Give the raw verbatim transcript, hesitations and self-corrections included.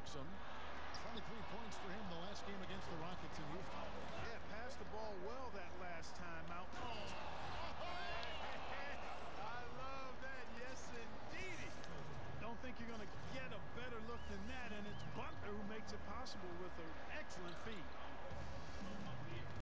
Exum. twenty-three points for him the last game against the Rockets in Houston. Yeah, passed the ball well that last time out. Oh. I love that. Yes, indeedy. Don't think you're going to get a better look than that, and it's Butler who makes it possible